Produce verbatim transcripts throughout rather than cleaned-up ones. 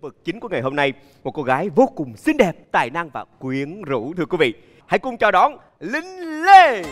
vật chính của ngày hôm nay, một cô gái vô cùng xinh đẹp, tài năng và quyến rũ thưa quý vị. Hãy cùng chào đón Linh Lê.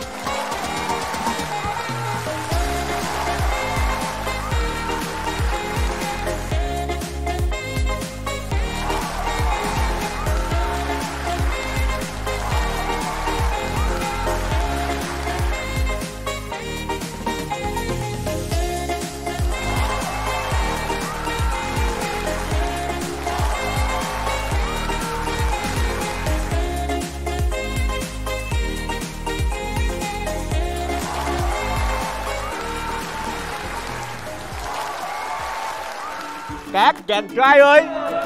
Các chàng trai ơi,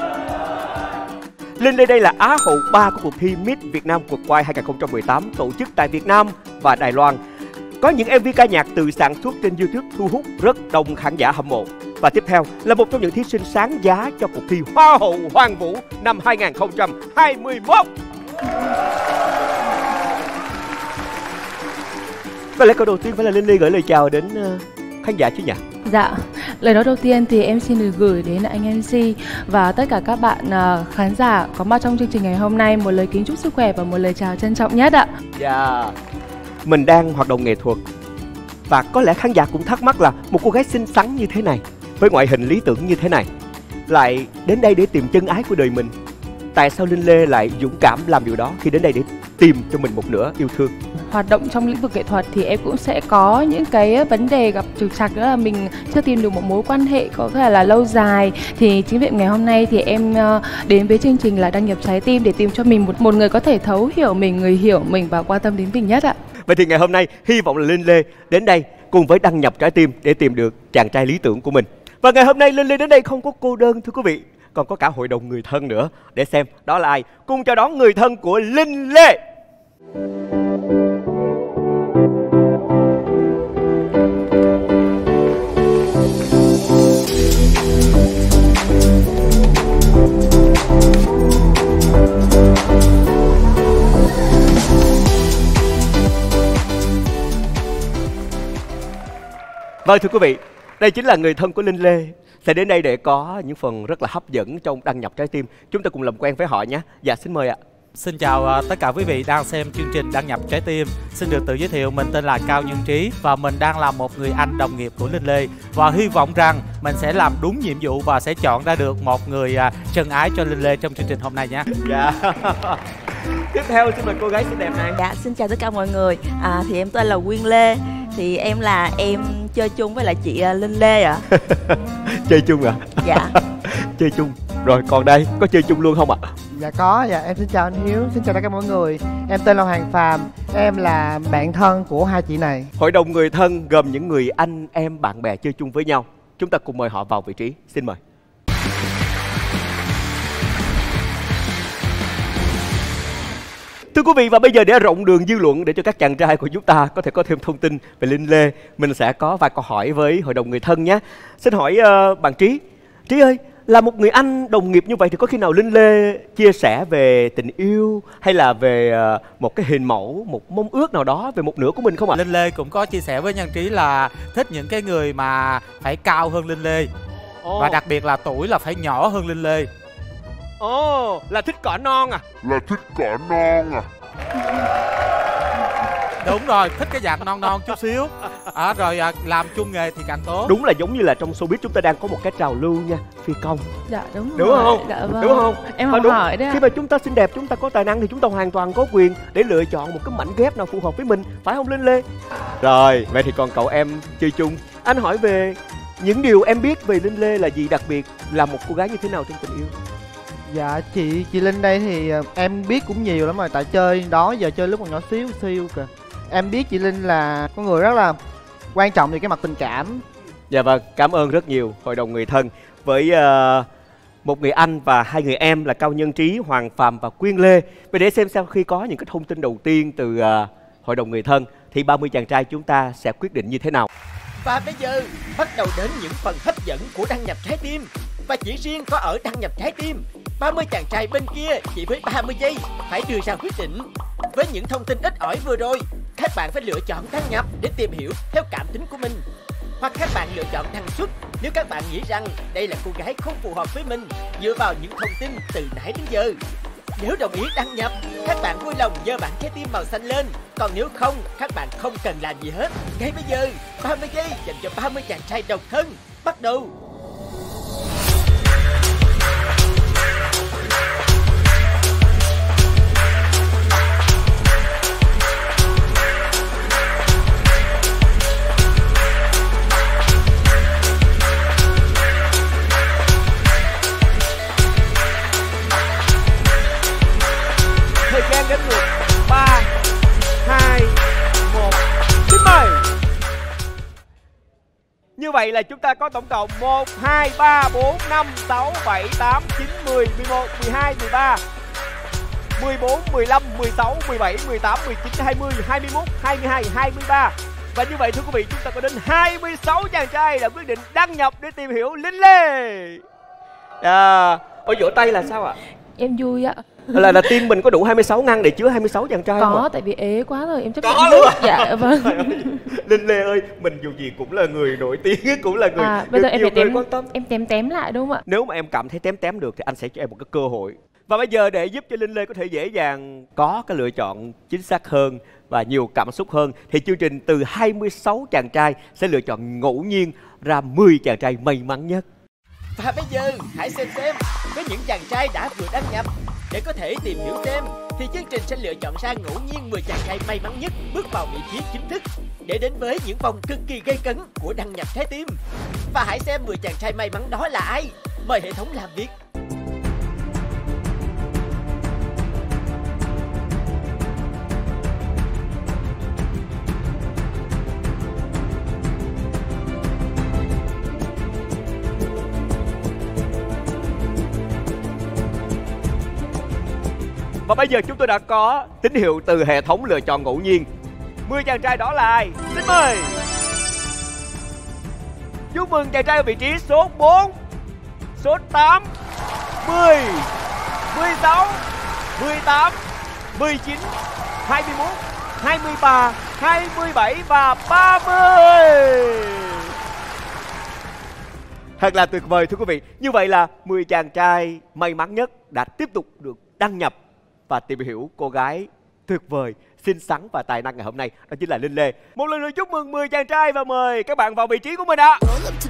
Linh Lê đây là Á hậu ba của cuộc thi Miss Việt Nam World Wide hai không một tám tổ chức tại Việt Nam và Đài Loan. Có những em vê ca nhạc từ sản xuất trên YouTube thu hút rất đông khán giả hâm mộ. Và tiếp theo là một trong những thí sinh sáng giá cho cuộc thi Hoa hậu Hoàng vũ năm hai không hai mốt. Có lẽ câu đầu tiên phải là Linh Lê gửi lời chào đến khán giả chứ nhỉ? Dạ, lời nói đầu tiên thì em xin được gửi đến anh em xê và tất cả các bạn uh, khán giả có mặt trong chương trình ngày hôm nay một lời kính chúc sức khỏe và một lời chào trân trọng nhất ạ. Dạ, mình đang hoạt động nghệ thuật và có lẽ khán giả cũng thắc mắc là một cô gái xinh xắn như thế này, với ngoại hình lý tưởng như thế này, lại đến đây để tìm chân ái của đời mình. Tại sao Linh Lê lại dũng cảm làm điều đó khi đến đây để tìm cho mình một nửa yêu thương? Hoạt động trong lĩnh vực nghệ thuật thì em cũng sẽ có những cái vấn đề gặp trục trặc, đó là mình chưa tìm được một mối quan hệ có thể là lâu dài. Thì chính vì ngày hôm nay thì em đến với chương trình là Đăng nhập trái tim để tìm cho mình một một người có thể thấu hiểu mình, người hiểu mình và quan tâm đến mình nhất ạ. Vậy thì ngày hôm nay hy vọng là Linh Lê đến đây cùng với Đăng nhập trái tim để tìm được chàng trai lý tưởng của mình. Và ngày hôm nay Linh Lê đến đây không có cô đơn thưa quý vị, còn có cả hội đồng người thân nữa. Để xem đó là ai, cùng chào đón người thân của Linh Lê. Vâng thưa quý vị, đây chính là người thân của Linh Lê sẽ đến đây để có những phần rất là hấp dẫn trong Đăng nhập trái tim. Chúng ta cùng làm quen với họ nhé. Dạ xin mời ạ. Xin chào tất cả quý vị đang xem chương trình Đăng nhập trái tim. Xin được tự giới thiệu, mình tên là Cao Nhân Trí và mình đang là một người anh đồng nghiệp của Linh Lê. Và hy vọng rằng mình sẽ làm đúng nhiệm vụ và sẽ chọn ra được một người chân ái cho Linh Lê trong chương trình hôm nay nhé. Dạ. Tiếp theo xin mời cô gái xinh đẹp này. Dạ xin chào tất cả mọi người. À, thì em tên là Quyên Lê. Thì em là em chơi chung với lại chị Linh Lê ạ. À. Chơi chung à? Dạ. Chơi chung. Rồi còn đây có chơi chung luôn không ạ? Dạ có, dạ em xin chào anh Hiếu, xin chào tất cả mọi người. Em tên là Hoàng Phàm, em là bạn thân của hai chị này. Hội đồng người thân gồm những người anh em bạn bè chơi chung với nhau. Chúng ta cùng mời họ vào vị trí, xin mời. Thưa quý vị, và bây giờ để rộng đường dư luận để cho các chàng trai của chúng ta có thể có thêm thông tin về Linh Lê, mình sẽ có vài câu hỏi với hội đồng người thân nhé. Xin hỏi uh, bạn Trí. Trí ơi, là một người anh đồng nghiệp như vậy thì có khi nào Linh Lê chia sẻ về tình yêu hay là về uh, một cái hình mẫu, một mong ước nào đó về một nửa của mình không ạ? Linh Lê cũng có chia sẻ với Nhân Trí là thích những cái người mà phải cao hơn Linh Lê. oh. Và đặc biệt là tuổi là phải nhỏ hơn Linh Lê. Ồ, oh, là thích cỏ non à? Là thích cỏ non à? Đúng rồi, thích cái dạng non non chút xíu. À, rồi à, làm chung nghề thì càng tốt. Đúng là giống như là trong showbiz chúng ta đang có một cái trào lưu nha, phi công. Dạ đúng, đúng rồi. Không? Dạ vâng. Đúng không? Em không hỏi đấy ạ. Khi mà chúng ta xinh đẹp, chúng ta có tài năng thì chúng ta hoàn toàn có quyền để lựa chọn một cái mảnh ghép nào phù hợp với mình, phải không Linh Lê? Rồi, vậy thì còn cậu em chơi chung, anh hỏi về những điều em biết về Linh Lê là gì, đặc biệt là một cô gái như thế nào trong tình yêu? Dạ chị chị Linh đây thì em biết cũng nhiều lắm rồi, tại chơi đó giờ chơi lúc còn nhỏ xíu xíu kìa. Em biết chị Linh là con người rất là quan trọng về cái mặt tình cảm. Dạ vâng, cảm ơn rất nhiều hội đồng người thân. Với uh, một người anh và hai người em là Cao Nhân Trí, Hoàng Phàm và Quyên Lê. Vậy để xem sau khi có những cái thông tin đầu tiên từ uh, hội đồng người thân thì ba mươi chàng trai chúng ta sẽ quyết định như thế nào. Và bây giờ bắt đầu đến những phần hấp dẫn của Đăng nhập trái tim. Và chỉ riêng có ở Đăng nhập trái tim, ba mươi chàng trai bên kia chỉ với ba mươi giây phải đưa ra quyết định. Với những thông tin ít ỏi vừa rồi, các bạn phải lựa chọn đăng nhập để tìm hiểu theo cảm tính của mình. Hoặc các bạn lựa chọn năng suất, Nếu các bạn nghĩ rằng đây là cô gái không phù hợp với mình dựa vào những thông tin từ nãy đến giờ, nếu đồng ý đăng nhập, các bạn vui lòng giơ bảng trái tim màu xanh lên. Còn nếu không, các bạn không cần làm gì hết. Ngay bây giờ, ba mươi giây dành cho ba mươi chàng trai độc thân. Bắt đầu. Thời gian đến ngược ba, hai, một, xin mời. Như vậy là chúng ta có tổng cộng một, hai, ba, bốn, năm, sáu, bảy, tám, chín, mười, mười một, mười hai, mười ba, mười bốn, mười lăm, mười sáu, mười bảy, mười tám, mười chín, hai mươi, hai mươi mốt, hai mươi hai, hai mươi ba. Và như vậy thưa quý vị, chúng ta có đến hai mươi sáu chàng trai đã quyết định đăng nhập để tìm hiểu Linh Lê. À, ôi vỗ tay là sao ạ? Em vui ạ. Là là team mình có đủ hai mươi sáu ngăn để chứa hai mươi sáu chàng trai không? Có, tại vì ế quá rồi em chấp nhận Có luôn à? Dạ vâng. Linh Lê ơi, mình dù gì cũng là người nổi tiếng, cũng là người À, bây giờ được em nhiều phải người tém quan tâm. em tém tém lại đúng không ạ? Nếu mà em cảm thấy tém tém được thì anh sẽ cho em một cái cơ hội. Và bây giờ để giúp cho Linh Lê có thể dễ dàng có cái lựa chọn chính xác hơn và nhiều cảm xúc hơn, thì chương trình từ hai mươi sáu chàng trai sẽ lựa chọn ngẫu nhiên ra mười chàng trai may mắn nhất. Và bây giờ hãy xem xem với những chàng trai đã vừa đăng nhập. Để có thể tìm hiểu xem thì chương trình sẽ lựa chọn ra ngẫu nhiên mười chàng trai may mắn nhất bước vào vị trí chính thức để đến với những vòng cực kỳ gây cấn của đăng nhập trái tim. Và hãy xem mười chàng trai may mắn đó là ai. Mời hệ thống làm việc. Và bây giờ chúng tôi đã có tín hiệu từ hệ thống lựa chọn ngẫu nhiên. mười chàng trai đó là ai? Xin mời. Chúc mừng chàng trai ở vị trí số bốn, số tám, mười, mười sáu, mười tám, mười chín, hai mươi mốt, hai mươi ba, hai mươi bảy và ba mươi. Thật là tuyệt vời thưa quý vị. Như vậy là mười chàng trai may mắn nhất đã tiếp tục được đăng nhập và tìm hiểu cô gái tuyệt vời, xinh xắn và tài năng ngày hôm nay, đó chính là Linh Lê. Một lần nữa chúc mừng mười chàng trai và mời các bạn vào vị trí của mình ạ.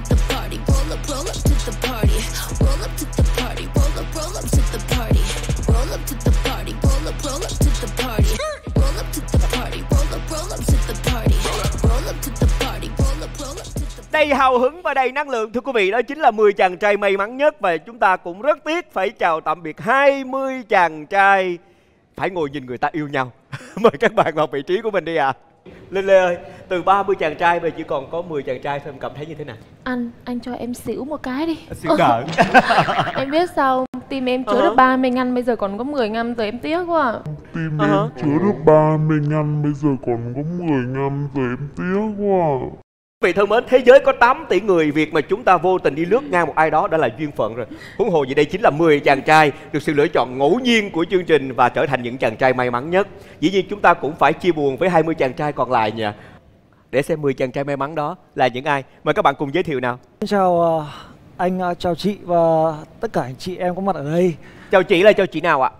Đầy hào hứng và đầy năng lượng thưa quý vị, đó chính là mười chàng trai may mắn nhất. Và chúng ta cũng rất tiếc phải chào tạm biệt hai mươi chàng trai phải ngồi nhìn người ta yêu nhau. Mời các bạn vào vị trí của mình đi ạ. À. Linh Lê ơi, từ ba mươi chàng trai bây giờ chỉ còn có mười chàng trai thôi, em cảm thấy như thế nào? Anh, anh cho em xỉu một cái đi. Xỉu đỡ. Em biết sao, team em chứa uh-huh. được ba mươi ngăn, bây giờ còn có mười ngăn rồi em tiếc quá. Team uh-huh. em chứa được ba mươi ngăn, bây giờ còn có mười ngăn rồi em tiếc quá. Quý vị thân mến, thế giới có tám tỷ người, việc mà chúng ta vô tình đi lướt ngang một ai đó đã là duyên phận rồi. Huống hồ gì đây chính là mười chàng trai được sự lựa chọn ngẫu nhiên của chương trình và trở thành những chàng trai may mắn nhất. Dĩ nhiên chúng ta cũng phải chia buồn với hai mươi chàng trai còn lại nha. Để xem mười chàng trai may mắn đó là những ai. Mời các bạn cùng giới thiệu nào. Chào anh, chào chị và tất cả anh chị em có mặt ở đây. Chào chị là chào chị nào ạ?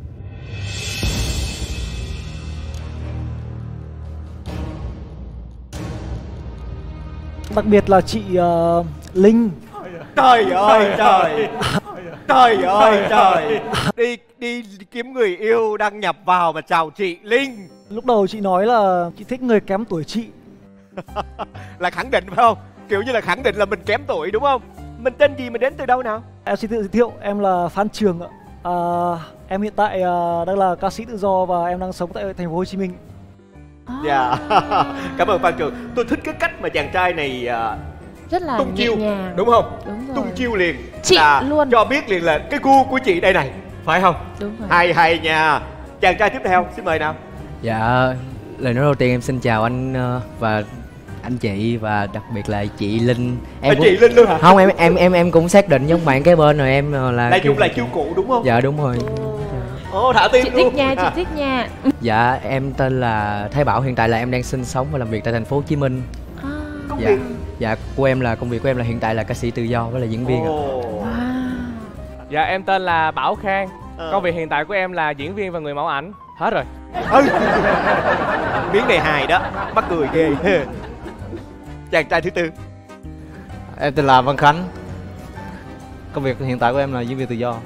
Đặc biệt là chị uh, Linh. Trời ơi trời. Trời ơi trời. Đi đi kiếm người yêu đăng nhập vào mà chào chị Linh. Lúc đầu chị nói là chị thích người kém tuổi chị. Là khẳng định phải không? Kiểu như là khẳng định là mình kém tuổi đúng không? Mình tên gì, mình đến từ đâu nào? Em xin tự giới thiệu, em là Phan Trường ạ. À, em hiện tại uh, đang là ca sĩ tự do và em đang sống tại thành phố Hồ Chí Minh. Dạ. Yeah. Cảm ơn Phan Trường. Tôi thích cái cách mà chàng trai này uh, rất là tung chiêu, nhàng. đúng không? Đúng rồi. Tung chiêu liền. Chị là luôn. Cho biết liền là cái gu của chị đây này, phải không? Đúng rồi. Hay hay nha. Chàng trai tiếp theo, xin mời nào. Dạ, lời nói đầu tiên em xin chào anh và anh chị và đặc biệt là chị Linh. Em à, cũng... chị Linh luôn hả? Không, em em em em cũng xác định giống bạn cái bên rồi em là. Đại chung là chiêu cụ đúng không? Dạ đúng rồi. Ồ, oh, thả tim chị luôn. thích nha, chị thích nha. Dạ, em tên là Thái Bảo, hiện tại là em đang sinh sống và làm việc tại thành phố Hồ Chí Minh. À, công dạ. việc Dạ, của em là công việc của em là hiện tại là ca sĩ tự do với là diễn viên ạ. Dạ em tên là Bảo Khang. Ờ. Công việc hiện tại của em là diễn viên và người mẫu ảnh. Hết rồi. Ừ. Miếng này hài đó, mắc cười ghê. Chàng trai thứ tư. Em tên là Văn Khánh. Công việc hiện tại của em là diễn viên tự do.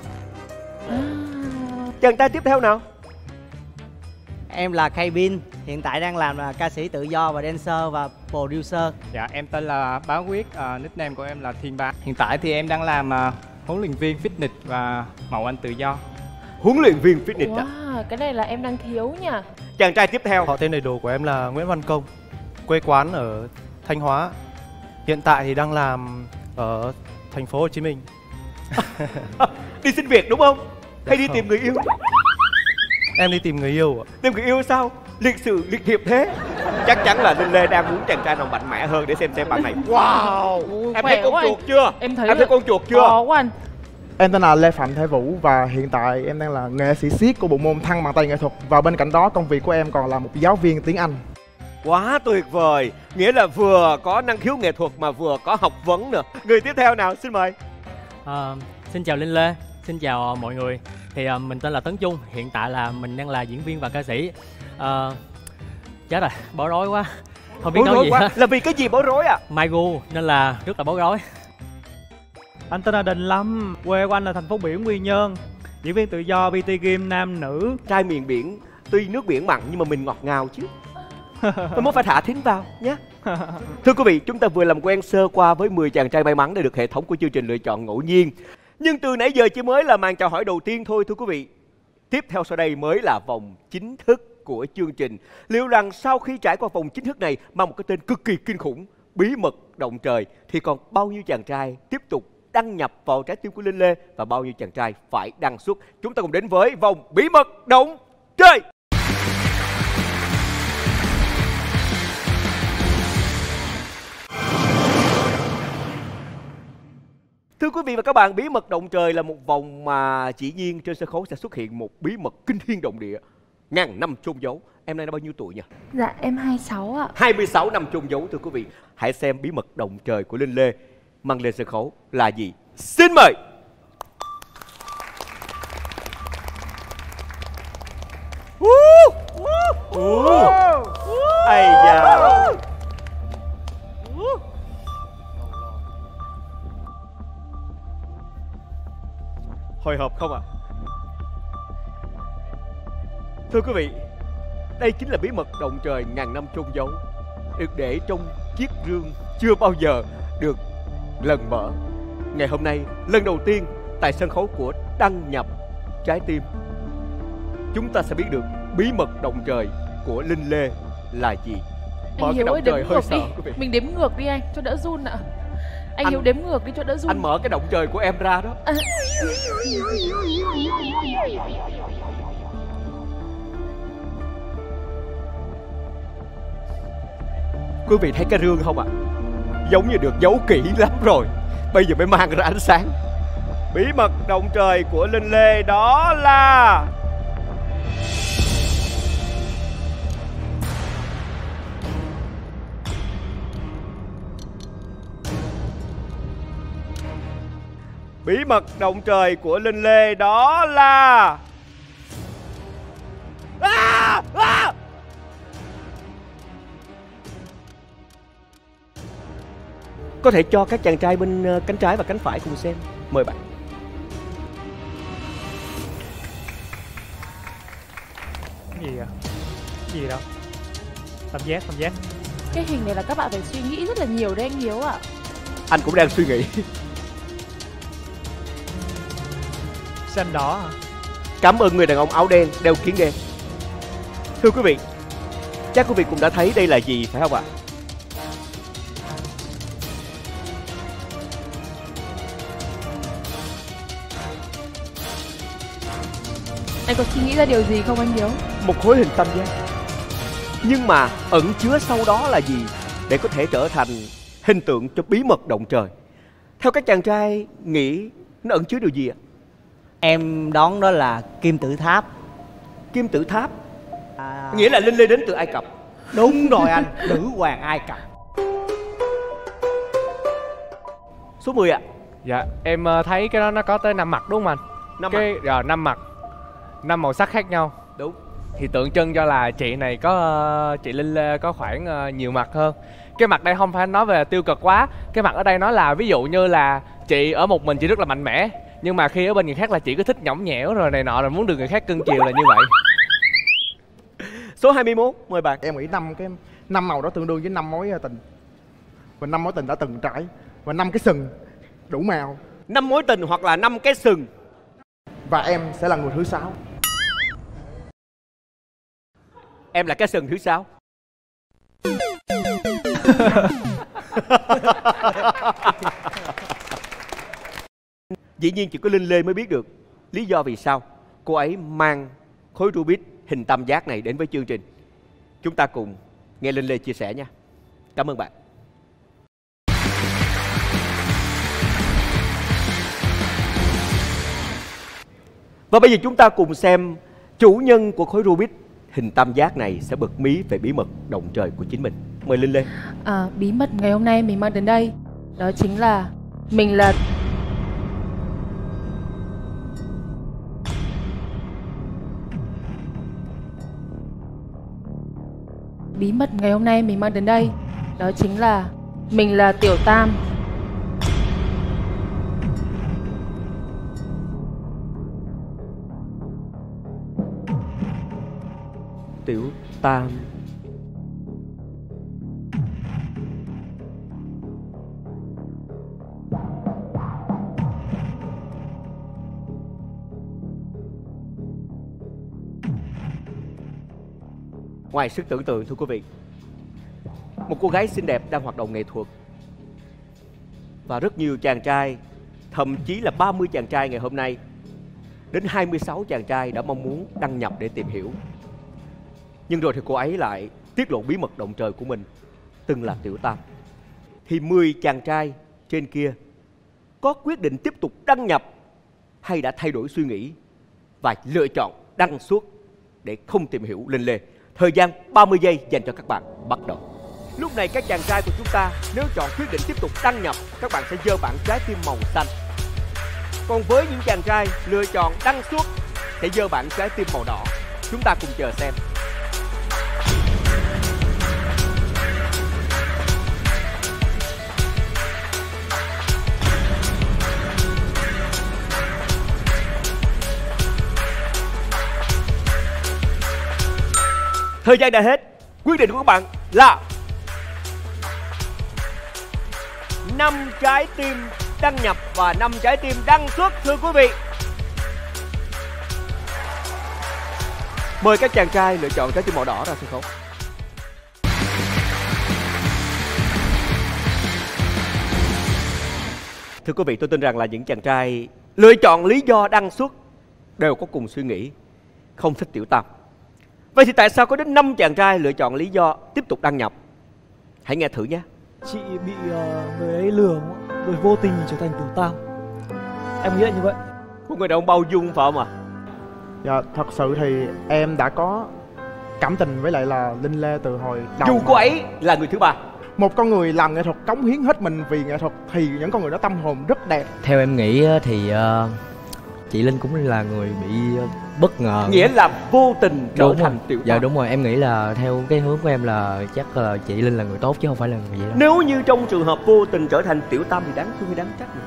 Chàng trai tiếp theo nào? Em là Kbin, hiện tại đang làm là ca sĩ tự do và dancer và producer. Dạ em tên là Bá Quyết, uh, nickname của em là Thiên Bá. Hiện tại thì em đang làm uh, huấn luyện viên fitness và mẫu ảnh tự do. Huấn luyện viên fitness à? Wow, cái này là em đang thiếu nha. Chàng trai tiếp theo. Họ tên đầy đủ của em là Nguyễn Văn Công, quê quán ở Thanh Hóa. Hiện tại thì đang làm ở thành phố Hồ Chí Minh. Đi xin việc đúng không? Hay đi tìm người yêu? Em đi tìm người yêu. Tìm người yêu sao? Liệt sự liệt hiệp thế. Chắc chắn là Linh Lê đang muốn chàng trai nào mạnh mẽ hơn để xem xem bạn này. Wow. Ui, em thấy con chuột anh. Chưa? Em thấy em thấy con chuột chưa? Có quá anh. Em tên là Lê Phạm Thái Vũ và hiện tại em đang là nghệ sĩ siết của bộ môn thăng bằng tay nghệ thuật. Và bên cạnh đó công việc của em còn là một giáo viên tiếng Anh. Quá tuyệt vời. Nghĩa là vừa có năng khiếu nghệ thuật mà vừa có học vấn nữa. Người tiếp theo nào, xin mời. À, xin chào Linh Lê, xin chào mọi người. Thì uh, mình tên là Tấn Trung, hiện tại là mình đang là diễn viên và ca sĩ. uh, Chết rồi, bối rối quá. Không biết bối nói rối gì quá. hết. Là vì cái gì bối rối à? Mai gu nên là rất là bối rối. Anh tên là Đình Lâm, quê của anh là thành phố biển Quy Nhơn, diễn viên tự do pê tê game nam nữ. Trai miền biển, tuy nước biển mặn nhưng mà mình ngọt ngào chứ. Tôi muốn phải thả thính vào nhé. Thưa quý vị, chúng ta vừa làm quen sơ qua với mười chàng trai may mắn để được hệ thống của chương trình lựa chọn ngẫu nhiên. Nhưng từ nãy giờ chỉ mới là màn chào hỏi đầu tiên thôi thưa quý vị. Tiếp theo sau đây mới là vòng chính thức của chương trình. Liệu rằng sau khi trải qua vòng chính thức này mang một cái tên cực kỳ kinh khủng, bí mật động trời, thì còn bao nhiêu chàng trai tiếp tục đăng nhập vào trái tim của Linh Lê và bao nhiêu chàng trai phải đăng xuất? Chúng ta cùng đến với vòng bí mật động trời. Thưa quý vị và các bạn, bí mật động trời là một vòng mà chỉ nhiên trên sân khấu sẽ xuất hiện một bí mật kinh thiên động địa, ngàn năm chôn giấu. Em nay đã bao nhiêu tuổi nhỉ? Dạ em hai mươi sáu ạ. hai mươi sáu năm chôn giấu thưa quý vị. Hãy xem bí mật động trời của Linh Lê mang lên sân khấu là gì. Xin mời. Ây da. Hồi hộp không ạ? À? Thưa quý vị, đây chính là bí mật động trời ngàn năm chôn giấu, được để trong chiếc rương chưa bao giờ được lần mở. Ngày hôm nay, lần đầu tiên tại sân khấu của Đăng Nhập Trái Tim, chúng ta sẽ biết được bí mật động trời của Linh Lê là gì. Mở anh cái động ơi, trời hơi đi. sợ quý vị. Mình đếm ngược đi anh, cho đỡ run ạ. Anh, anh Hiếu đếm ngược đi cho đỡ run. Anh mở cái động trời của em ra đó. À. Quý vị thấy cái rương không ạ? À? Giống như được giấu kỹ lắm rồi, bây giờ mới mang ra ánh sáng. Bí mật động trời của Linh Lê đó là Bí mật động trời của Linh Lê đó là à! À! Có thể cho các chàng trai bên cánh trái và cánh phải cùng xem. Mời bạn. Cái gì à? Cái gì đâu? Tam giác, tam giác. Cái hình này là các bạn phải suy nghĩ rất là nhiều đấy anh Hiếu ạ. Anh cũng đang suy nghĩ. Xanh đỏ hả? Cảm ơn người đàn ông áo đen đeo kiếng đen. Thưa quý vị, chắc quý vị cũng đã thấy đây là gì phải không ạ? Anh có suy nghĩ ra điều gì không anh Hiếu? Một khối hình tam giác. Nhưng mà ẩn chứa sau đó là gì để có thể trở thành hình tượng cho bí mật động trời? Theo các chàng trai nghĩ nó ẩn chứa điều gì ạ? Em đoán đó là kim tự tháp. Kim tự tháp à... Nghĩa là Linh Lê đến từ Ai Cập. Đúng rồi anh, nữ hoàng Ai Cập. Số mười ạ. Dạ, em ờ, thấy cái đó nó có tới năm mặt đúng không anh? Năm cái, mặt. Rồi, năm mặt, năm màu sắc khác nhau. Đúng. Thì tượng trưng cho là chị này có uh, chị Linh Lê có khoảng uh, nhiều mặt hơn. Cái mặt đây không phải nói về tiêu cực quá. Cái mặt ở đây nói là ví dụ như là chị ở một mình chị rất là mạnh mẽ, nhưng mà khi ở bên người khác là chị cứ thích nhõng nhẽo rồi này nọ, rồi muốn được người khác cưng chiều là như vậy. Số hai mươi mốt, mời bạn. Em nghĩ năm cái năm màu đó tương đương với năm mối tình. Và năm mối tình đã từng trải. Và năm cái sừng đủ màu. Năm mối tình hoặc là năm cái sừng. Và em sẽ là người thứ sáu. Em là cái sừng thứ sáu. Dĩ nhiên chỉ có Linh Lê mới biết được lý do vì sao cô ấy mang khối Rubik hình tam giác này đến với chương trình. Chúng ta cùng nghe Linh Lê chia sẻ nha. Cảm ơn bạn. Và bây giờ chúng ta cùng xem chủ nhân của khối Rubik hình tam giác này sẽ bật mí về bí mật động trời của chính mình. Mời Linh Lê. À, bí mật ngày hôm nay mình mang đến đây đó chính là mình là bí mật ngày hôm nay mình mang đến đây đó chính là mình là Tiểu Tam. Tiểu Tam. Ngoài sức tưởng tượng thưa quý vị, một cô gái xinh đẹp đang hoạt động nghệ thuật. Và rất nhiều chàng trai, thậm chí là ba mươi chàng trai ngày hôm nay, đến hai mươi sáu chàng trai đã mong muốn đăng nhập để tìm hiểu. Nhưng rồi thì cô ấy lại tiết lộ bí mật động trời của mình, từng là Tiểu Tam. Thì mười chàng trai trên kia có quyết định tiếp tục đăng nhập hay đã thay đổi suy nghĩ và lựa chọn đăng suốt để không tìm hiểu Linh Lê? Thời gian ba mươi giây dành cho các bạn bắt đầu. Lúc này các chàng trai của chúng ta nếu chọn quyết định tiếp tục đăng nhập, các bạn sẽ giơ bảng trái tim màu xanh. Còn với những chàng trai lựa chọn đăng suốt sẽ giơ bảng trái tim màu đỏ. Chúng ta cùng chờ xem. Thời gian đã hết. Quyết định của các bạn là năm trái tim đăng nhập và năm trái tim đăng xuất thưa quý vị. Mời các chàng trai lựa chọn trái tim màu đỏ ra sân khấu. Thưa quý vị, tôi tin rằng là những chàng trai lựa chọn lý do đăng xuất đều có cùng suy nghĩ, không thích Tiểu Tam. Vậy thì tại sao có đến năm chàng trai lựa chọn lý do tiếp tục đăng nhập? Hãy nghe thử nhé. Chị bị uh, người ấy lừa, rồi vô tình trở thành Tiểu Tam. Em nghĩ là như vậy. Một người đàn ông bao dung phải không ạ? Dạ, thật sự thì em đã có cảm tình với lại là Linh Lê từ hồi đầu. Dù cô ấy là người thứ ba. Một con người làm nghệ thuật cống hiến hết mình vì nghệ thuật thì những con người đó tâm hồn rất đẹp. Theo em nghĩ thì uh, chị Linh cũng là người bị bất ngờ. Nghĩa là vô tình trở đúng thành rồi. Tiểu Tam. Dạ đúng rồi, em nghĩ là theo cái hướng của em là chắc là chị Linh là người tốt chứ không phải là người gì đó. Nếu như trong trường hợp vô tình trở thành Tiểu Tam thì đáng thương hay đáng trách nhỉ?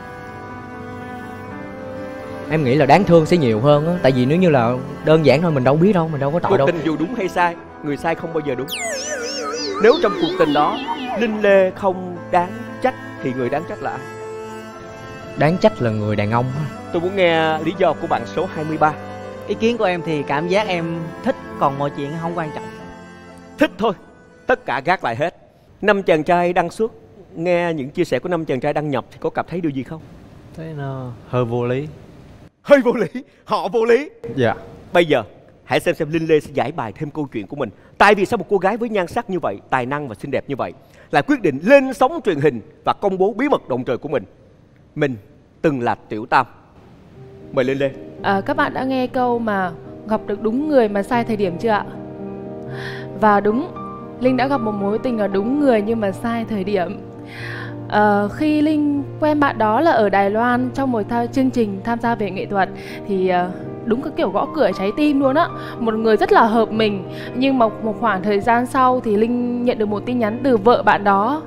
Em nghĩ là đáng thương sẽ nhiều hơn á. Tại vì nếu như là đơn giản thôi mình đâu biết đâu, mình đâu có tội cuộc đâu. Cuộc tình dù đúng hay sai, người sai không bao giờ đúng. Nếu trong cuộc tình đó Linh Lê không đáng trách thì người đáng trách là ai? Đáng trách là người đàn ông. Tôi muốn nghe lý do của bạn số hai mươi ba. Ý kiến của em thì cảm giác em thích, còn mọi chuyện không quan trọng. Thích thôi, tất cả gác lại hết. Năm chàng trai đăng xuất, nghe những chia sẻ của năm chàng trai đăng nhập thì có cảm thấy điều gì không? Thấy nó hơi vô lý. Hơi vô lý, họ vô lý. Dạ. Bây giờ hãy xem xem Linh Lê sẽ giải bài thêm câu chuyện của mình. Tại vì sao một cô gái với nhan sắc như vậy, tài năng và xinh đẹp như vậy lại quyết định lên sóng truyền hình và công bố bí mật động trời của mình? Mình từng là Tiểu Tam. Mời Linh Lê. À, các bạn đã nghe câu mà gặp được đúng người mà sai thời điểm chưa ạ? Và đúng, Linh đã gặp một mối tình ở đúng người nhưng mà sai thời điểm. Ờ, khi Linh quen bạn đó là ở Đài Loan trong một tha- chương trình tham gia về nghệ thuật thì ờ, đúng cái kiểu gõ cửa trái tim luôn á. Một người rất là hợp mình. Nhưng mà một khoảng thời gian sau thì Linh nhận được một tin nhắn từ vợ bạn đó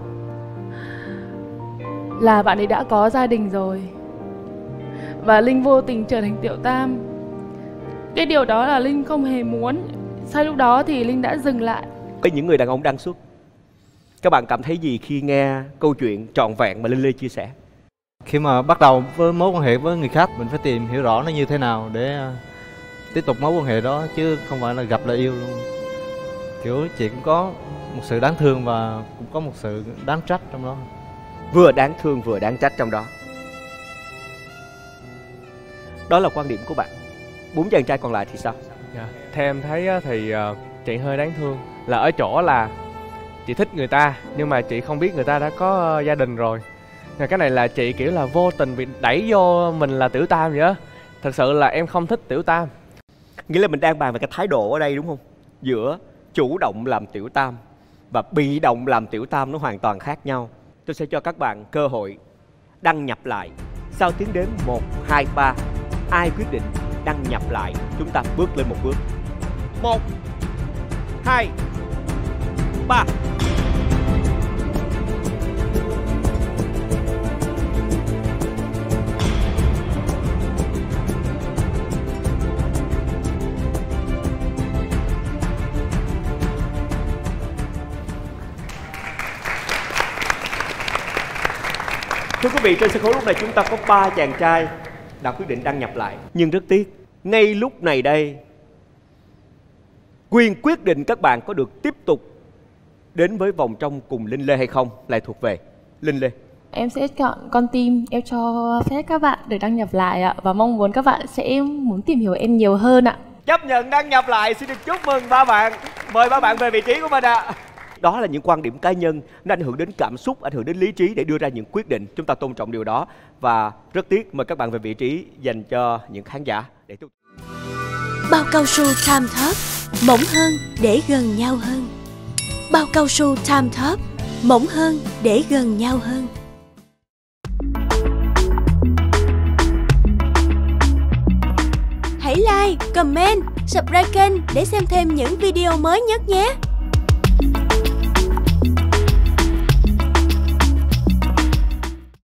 là bạn ấy đã có gia đình rồi. Và Linh vô tình trở thành tiểu tam. Cái điều đó là Linh không hề muốn. Sau lúc đó thì Linh đã dừng lại. Với những người đàn ông đăng xuất, các bạn cảm thấy gì khi nghe câu chuyện trọn vẹn mà Linh Lê chia sẻ? Khi mà bắt đầu với mối quan hệ với người khác, mình phải tìm hiểu rõ nó như thế nào để uh, tiếp tục mối quan hệ đó, chứ không phải là gặp là yêu luôn. Kiểu chị cũng có một sự đáng thương và cũng có một sự đáng trách trong đó. Vừa đáng thương vừa đáng trách trong đó. Đó là quan điểm của bạn. Bốn chàng trai còn lại thì sao? Dạ. Theo em thấy á, thì uh, chị hơi đáng thương là ở chỗ là chị thích người ta nhưng mà chị không biết người ta đã có uh, gia đình rồi. Và cái này là chị kiểu là vô tình bị đẩy vô mình là tiểu tam vậy á. Thật sự là em không thích tiểu tam. Nghĩa là mình đang bàn về cái thái độ ở đây đúng không? Giữa chủ động làm tiểu tam và bị động làm tiểu tam nó hoàn toàn khác nhau. Tôi sẽ cho các bạn cơ hội đăng nhập lại. Sau tiếng đếm một, hai, ba, ai quyết định đăng nhập lại, chúng ta bước lên một bước. Một, hai, ba. Thưa quý vị, trên sân khấu lúc này chúng ta có ba chàng trai đã quyết định đăng nhập lại. Nhưng rất tiếc, ngay lúc này đây, quyền quyết định các bạn có được tiếp tục đến với vòng trong cùng Linh Lê hay không lại thuộc về Linh Lê. Em sẽ chọn con tim, em cho phép các bạn được đăng nhập lại ạ. Và mong muốn các bạn sẽ muốn tìm hiểu em nhiều hơn ạ. Chấp nhận đăng nhập lại, xin được chúc mừng ba bạn. Mời ba bạn về vị trí của mình ạ. Đó là những quan điểm cá nhân, nó ảnh hưởng đến cảm xúc, ảnh hưởng đến lý trí để đưa ra những quyết định. Chúng ta tôn trọng điều đó. Và rất tiếc, mời các bạn về vị trí dành cho những khán giả để tiếp. Bao cao su Time Top, mỏng hơn để gần nhau hơn. Bao cao su Time Top, mỏng hơn để gần nhau hơn. Hãy like, comment, subscribe kênh để xem thêm những video mới nhất nhé.